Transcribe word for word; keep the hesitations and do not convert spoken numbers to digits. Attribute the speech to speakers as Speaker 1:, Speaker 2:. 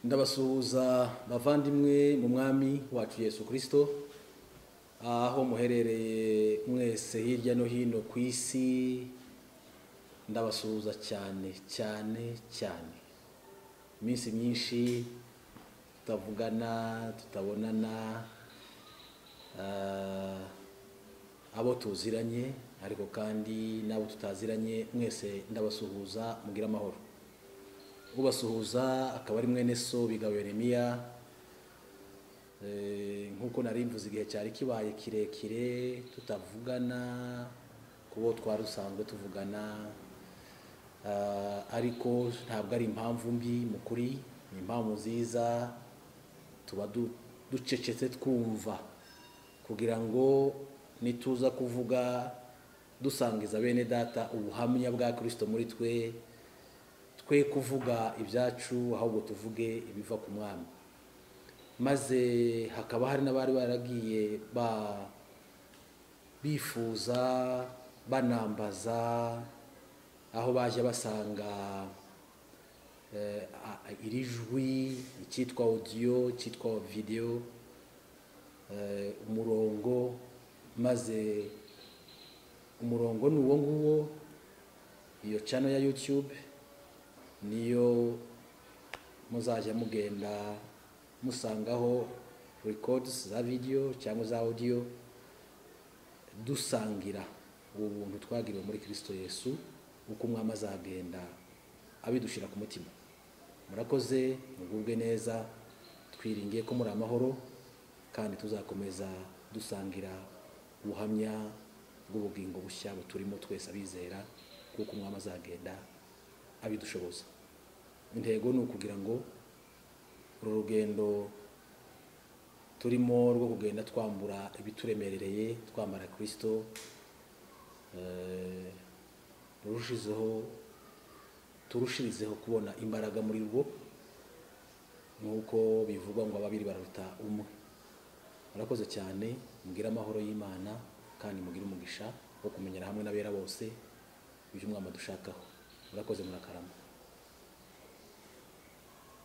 Speaker 1: Ndabasuhuza bavandimwe mu mwami wacu Yesu Kristo, aho muherereye mwese hirya no hino ku isi. Ndabasuhuza cyane cyane cyane. Iminsi myinshi tutavugana, tutabonana, uh, abo tuziranye ariko kandi nabo tutaziranye, mwese ndabasuhuza mugira amahoro. Ubasuhuza akaba ari mwene so Bigabo Yeremiya. Eh, nkuko nari mvuze igihe cyari kibaye kirekire tutavugana, kubo twari usanzwe tuvugana, uh, ariko ntabwo ari impamvu mbi mukuri, ni impamvu nziza. Tuba ducecetse twumva kugira ngo nituza kuvuga dusangiza bene data ubuhamya bwa Kristo muri twe, twe kuvuga ibyacu ahubwo tuvuge ibiva ku mwami. Maze hakaba hari n'abari baragiye ba bifuza banambaza aho baje basanga eh, iri jwi, cyitwa audio, cyitwa video, eh, umurongo. Maze umurongo ni uwo nguwo, iyo channel ya YouTube niyo muzajya mugenda musangaho records za video cyangwa za audio, dusangira ubuntu twagiriwe muri Kristo Yesu, uko umwami azagenda abidushira ku mutima. Murakoze, mugubwe neza, twiringiye ko muri amahoro, kandi tuzakomeza dusangira ubuhamya bw'ubugingo bushya buturimo twese abizera, kuko umwami azagenda abidushoboza. Intego ni ukugira ngo uru rugendo turimo rwo kugenda twambura ibituremerereye, twambara Kristo, eh, turushizeho turushirizeho kubona imbaraga muri rwo, nuko bivugwa ngo ababiri bararuta umwe. Murakoze cyane, mugira amahoro y'Imana, kandi mugira umugisha wo kumenyera hamwe n'abera bose ibyo umwami dushakaho. Murakoze, murakarama.